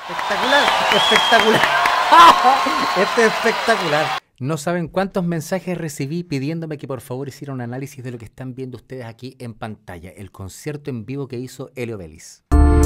Espectacular, espectacular. Esto es espectacular. No saben cuántos mensajes recibí pidiéndome que por favor hiciera un análisis de lo que están viendo ustedes aquí en pantalla, el concierto en vivo que hizo Elio Vélez.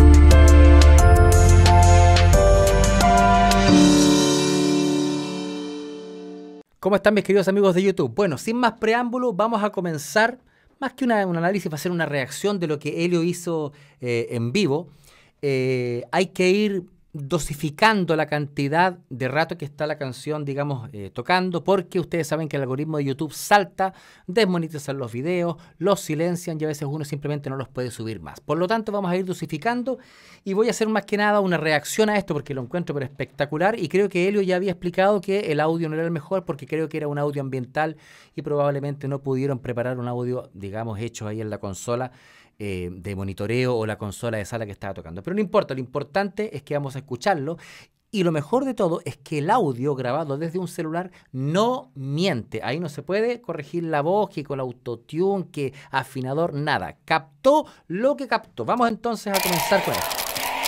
¿Cómo están mis queridos amigos de YouTube? Bueno, sin más preámbulo, vamos a comenzar, más que un análisis, va a ser una reacción de lo que Elio hizo en vivo. Hay que ir dosificando la cantidad de rato que está la canción, digamos, tocando, porque ustedes saben que el algoritmo de YouTube salta, desmonetizan los videos, los silencian y a veces uno simplemente no los puede subir más. Por lo tanto, vamos a ir dosificando y voy a hacer más que nada una reacción a esto porque lo encuentro pero espectacular y creo que Elio ya había explicado que el audio no era el mejor porque creo que era un audio ambiental y probablemente no pudieron preparar un audio, digamos, hecho ahí en la consola de monitoreo o la consola de sala que estaba tocando. Pero no importa, lo importante es que vamos a escucharlo y lo mejor de todo es que el audio grabado desde un celular no miente. Ahí no se puede corregir la voz, que con autotune, que afinador, nada. Captó lo que captó. Vamos entonces a comenzar con esto.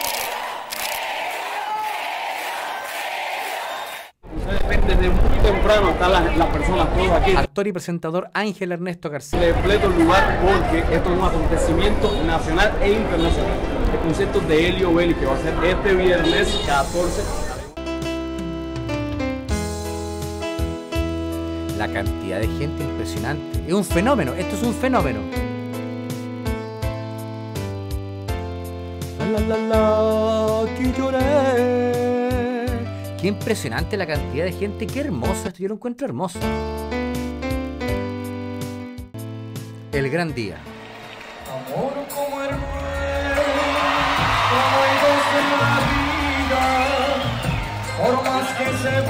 Desde muy temprano están las personas todos aquí. Actor y presentador Ángel Ernesto García. Completo el lugar porque esto es un acontecimiento nacional e internacional. El concierto de Elio Vélez que va a ser este viernes 14. La cantidad de gente impresionante. Es un fenómeno, esto es un fenómeno. Que lloré. Qué impresionante la cantidad de gente, qué hermoso esto, yo lo encuentro hermoso. El gran día. Amor como el fuego, como el gozo en la vida, por más que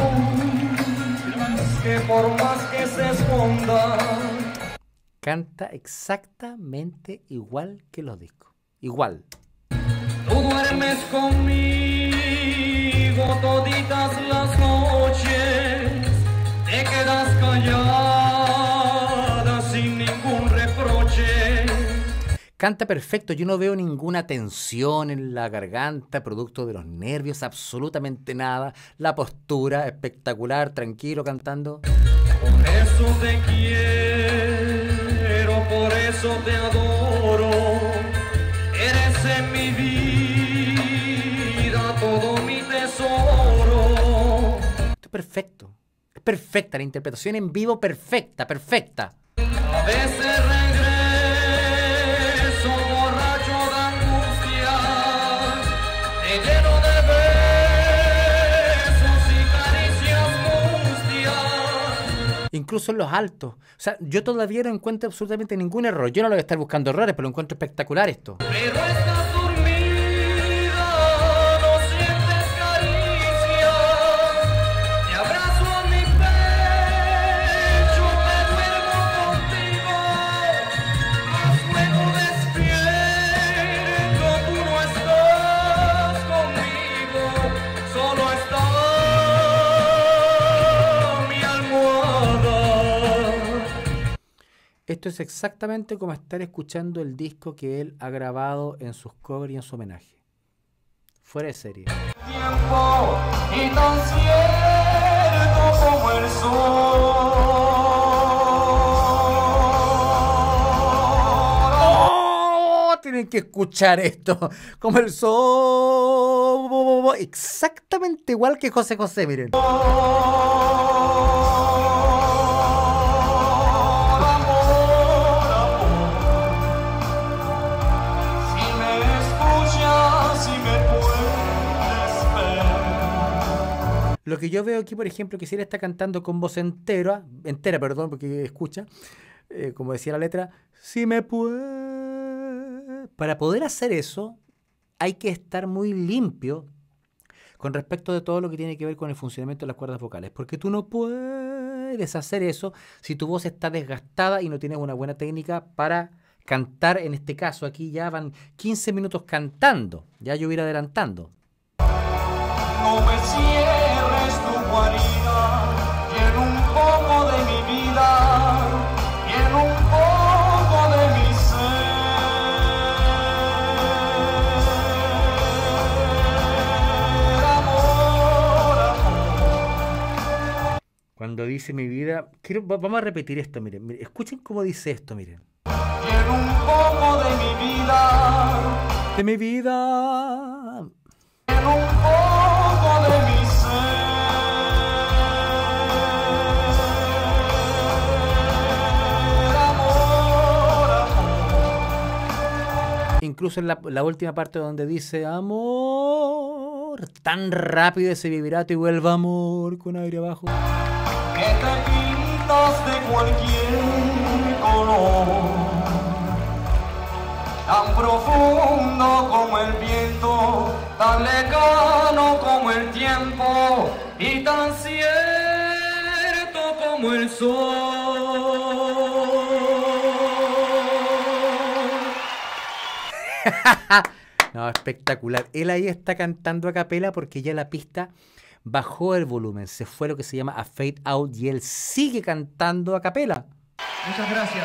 se busque, por más que se esconda. Canta exactamente igual que los discos, igual. Tú duermes conmigo toditas las noches, te quedas callada sin ningún reproche. Canta perfecto, yo no veo ninguna tensión en la garganta, producto de los nervios, absolutamente nada. La postura espectacular, tranquilo cantando. Por eso te quiero, por eso te adoro, eres en mi vida todo mi tesoro. Esto es perfecto, es perfecta, la interpretación en vivo perfecta, perfecta. A veces regreso borracho de angustia, te lleno de besos y caricias mustias. Incluso en los altos. O sea, yo todavía no encuentro absolutamente ningún error. Yo no lo voy a estar buscando errores, pero lo encuentro espectacular esto. Pero estás dormida, no sientes caricias, te abrazo a mi pecho, te duermo contigo, mas luego despierto, tú no estás conmigo, solo está mi almohada. Esto es exactamente como estar escuchando el disco que él ha grabado en sus covers y en su homenaje. Fuera de serie. Tiempo y tan cierto como el sol. ¡Oh! Tienen que escuchar esto. Como el sol. Exactamente igual que José José, miren. Lo que yo veo aquí, por ejemplo, que si él está cantando con voz entera, perdón, porque escucha, como decía la letra, si me puede. Para poder hacer eso, hay que estar muy limpio con respecto de todo lo que tiene que ver con el funcionamiento de las cuerdas vocales, porque tú no puedes hacer eso si tu voz está desgastada y no tienes una buena técnica para cantar. En este caso, aquí ya van 15 minutos cantando, ya yo voy a ir adelantando. No me cierres tu guarida, llena un poco de mi vida, llena un poco de mi ser. cuando dice mi vida, vamos a repetir esto, miren, miren, escuchen cómo dice esto, miren. Quiero un poco de mi vida. De mi vida. Quiero un poco de mi ser. Incluso en la última parte donde dice amor, tan rápido se vivirá y vuelva amor con aire abajo. Que te pintas de cualquier color, tan profundo como el viento, tan lejano como el tiempo y tan cierto como el sol. No, espectacular. Él ahí está cantando a capela porque ya la pista bajó el volumen, se fue lo que se llama a fade out y él sigue cantando a capela. Muchas gracias.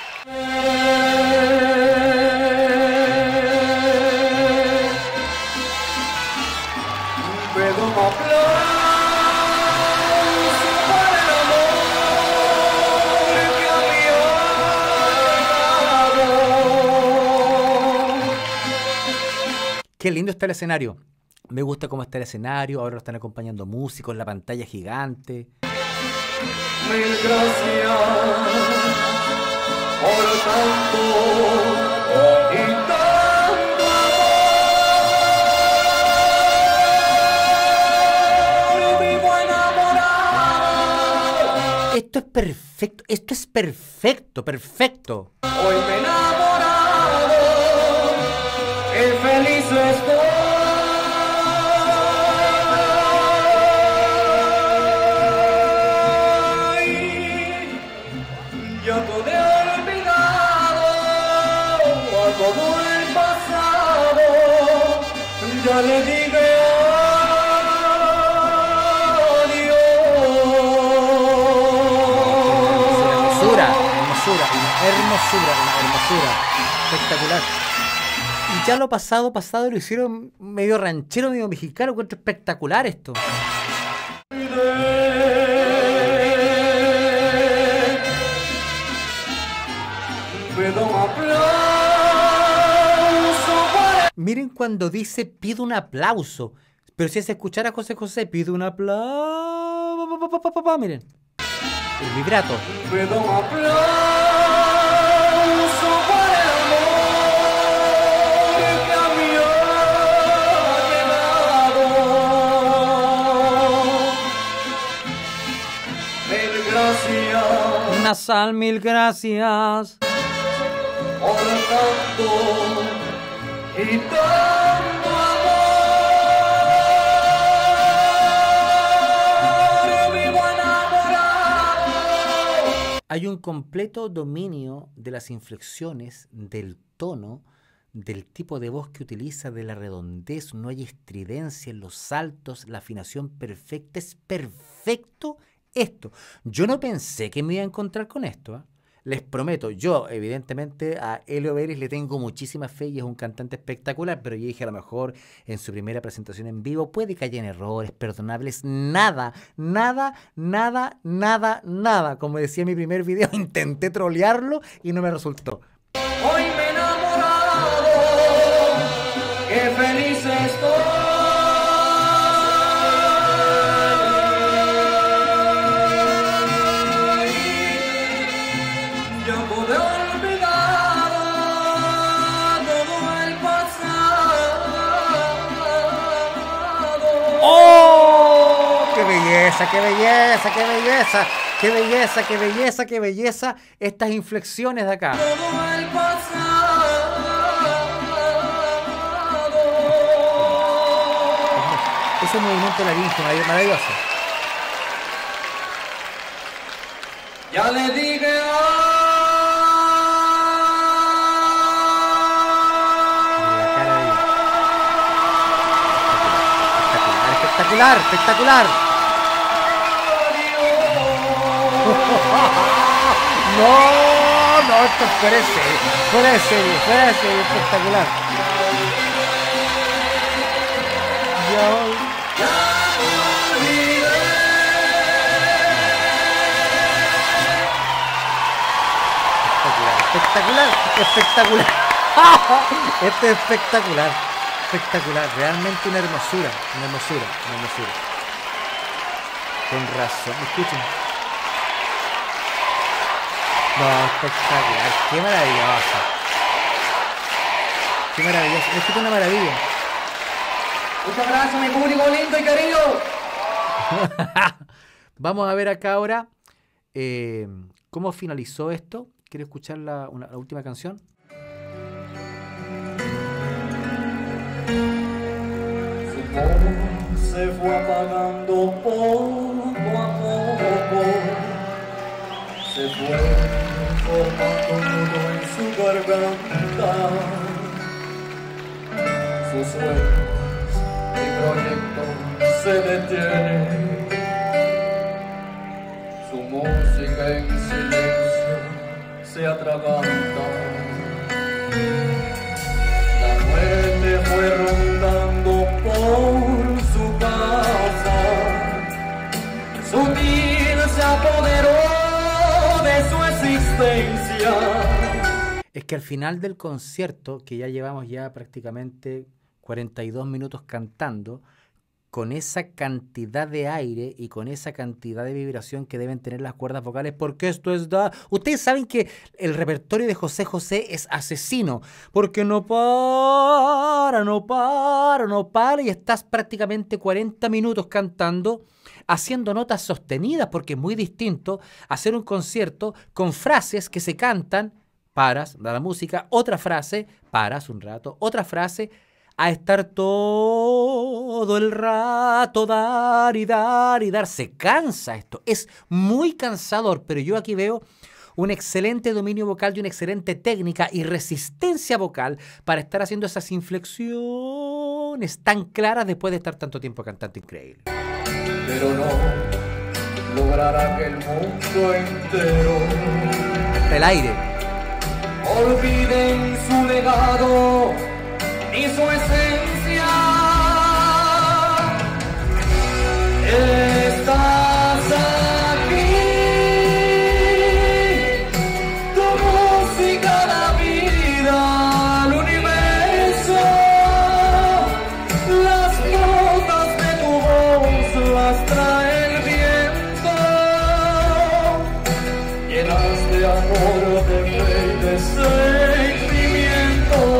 Qué lindo está el escenario. Me gusta cómo está el escenario. Ahora lo están acompañando músicos, la pantalla gigante. Mil gracias por tanto y tanto amor. Vivo enamorado. Esto es perfecto. Esto es perfecto, perfecto. Hoy me he enamorado. Qué feliz estoy. Ya todo he olvidado a todo el pasado. Ya le dije Hermosura, hermosura, hermosura, hermosura. Espectacular. Y ya lo pasado lo hicieron medio ranchero, medio mexicano. Encuentro espectacular esto. Miren cuando dice pido un aplauso. Pero si se escuchara a José José, pido un aplauso. Miren. El vibrato. Pido un aplauso para el amor que a mí ha llegado. Mil gracias. Nasal, mil gracias. Por tanto y tanto amor, vivo enamorado. Hay un completo dominio de las inflexiones, del tono, del tipo de voz que utiliza, de la redondez. No hay estridencia en los saltos, la afinación perfecta. Es perfecto esto. Yo no pensé que me iba a encontrar con esto, ¿eh? Les prometo, yo evidentemente a Elio Vélez le tengo muchísima fe y es un cantante espectacular, pero yo dije a lo mejor en su primera presentación en vivo puede que hayan errores perdonables. Nada, nada, nada, nada, nada. Como decía en mi primer video, intenté trolearlo y no me resultó. Hoy me he enamorado, qué feliz estoy. Ya pude olvidar todo el pasado. ¡Oh! ¡Qué belleza, qué belleza, qué belleza! ¡Qué belleza, qué belleza, qué belleza! Estas inflexiones de acá. Todo el pasado. Ese movimiento laríngeo maravilloso. Ya le dije Espectacular, espectacular. No, no, esto es fuera de serie, espectacular. espectacular, espectacular. Esto es espectacular, espectacular, realmente una hermosura, una hermosura, una hermosura. Con razón, escuchen. No, espectacular, qué maravilloso. Qué maravilloso, esto es una maravilla. Muchas gracias, mi público lindo y querido. Vamos a ver acá ahora cómo finalizó esto. ¿Quiere escuchar la última canción? Su voz se fue apagando poco a poco, se fue formando un nudo en su garganta, sus sueños y proyectos se detienen, su música en silencio se atraganta. La muerte fue rondando por su casa, sutil se apoderó de su existencia. Es que al final del concierto, que ya llevamos ya prácticamente 42 minutos cantando, con esa cantidad de aire y con esa cantidad de vibración que deben tener las cuerdas vocales, porque esto es Ustedes saben que el repertorio de José José es asesino, porque no para, no para, no para, y estás prácticamente 40 minutos cantando, haciendo notas sostenidas, porque es muy distinto hacer un concierto con frases que se cantan, paras, da la música, otra frase, paras un rato, otra frase, a estar todo el rato, dar y dar y dar. Se cansa esto, es muy cansador, pero yo aquí veo un excelente dominio vocal y una excelente técnica y resistencia vocal para estar haciendo esas inflexiones tan claras después de estar tanto tiempo cantando. Increíble. Pero no logrará que el mundo entero El aire. olviden su legado y su esencia. Estás aquí, tu música, la vida, el universo, las notas de tu voz las trae el viento, llenas de amor, de fe y de sentimiento.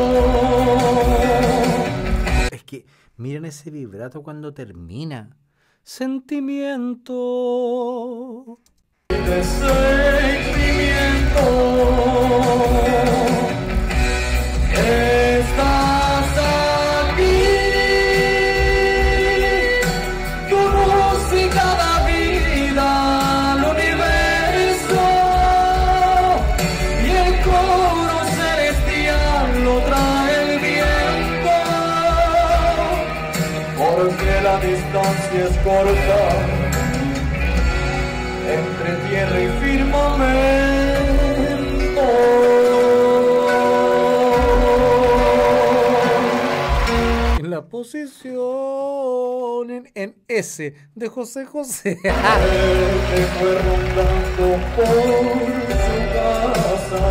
Es que miren ese vibrato cuando termina. Sentimiento. De sentimiento. Estás aquí, tu música da vida al universo y el coro celestial lo trae el viento, porque la distancia es corta entre tierra y firmamento. En la posición en S de José José. Él se fue rondando por su casa,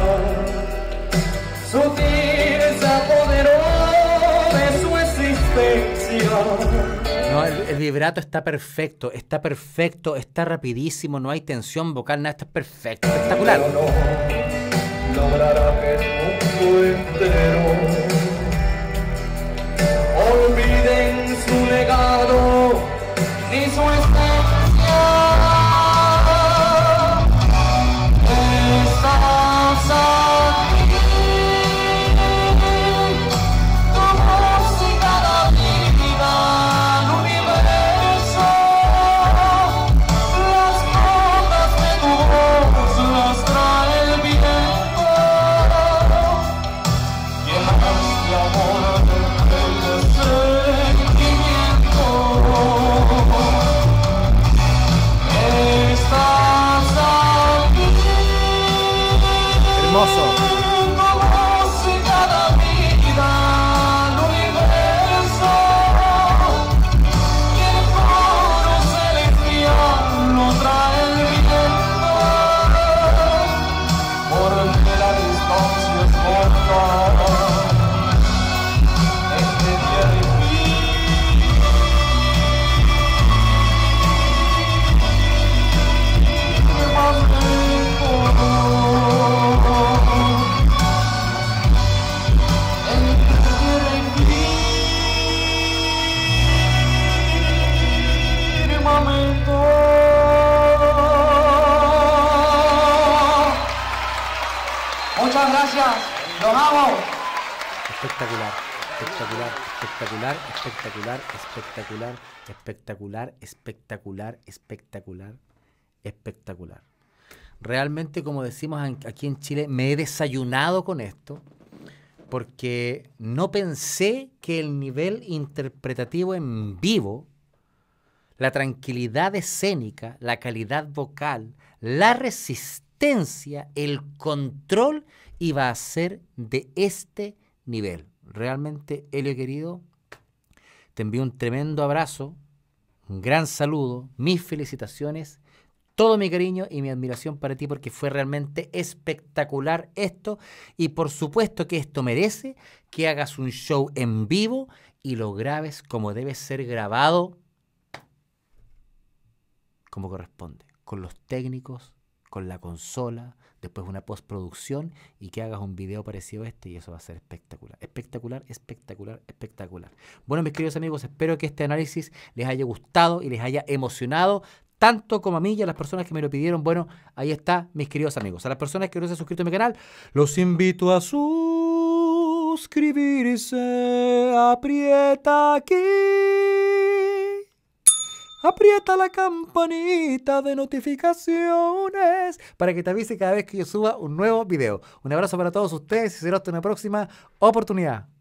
sutil se apoderó de su existencia. No, el vibrato está perfecto, está rapidísimo, no hay tensión vocal, nada, está perfecto, espectacular. Pero no logrará que el mundo entero olviden su legado ni su esencia. Estás aquí, tu música da vida al universo, las notas de tu voz las trae el viento, llenas de amor, de fe y de gracias. Los amo. Espectacular, espectacular, espectacular, espectacular, espectacular, espectacular, espectacular, espectacular, espectacular. Realmente, como decimos aquí en Chile, me he desayunado con esto porque no pensé que el nivel interpretativo en vivo, la tranquilidad escénica, la calidad vocal, la resistencia, el control iba a ser de este nivel. Realmente, Elio querido, te envío un tremendo abrazo, un gran saludo, mis felicitaciones, todo mi cariño y mi admiración para ti porque fue realmente espectacular esto y por supuesto que esto merece que hagas un show en vivo y lo grabes como debe ser grabado, como corresponde, con los técnicos, con la consola, después una postproducción y que hagas un video parecido a este y eso va a ser espectacular, espectacular, espectacular, espectacular. Bueno, mis queridos amigos, espero que este análisis les haya gustado y les haya emocionado tanto como a mí y a las personas que me lo pidieron. Bueno, ahí está, mis queridos amigos. A las personas que no se han suscrito a mi canal, los invito a suscribirse. Aprieta aquí. Aprieta la campanita de notificaciones para que te avise cada vez que yo suba un nuevo video. Un abrazo para todos ustedes y será hasta una próxima oportunidad.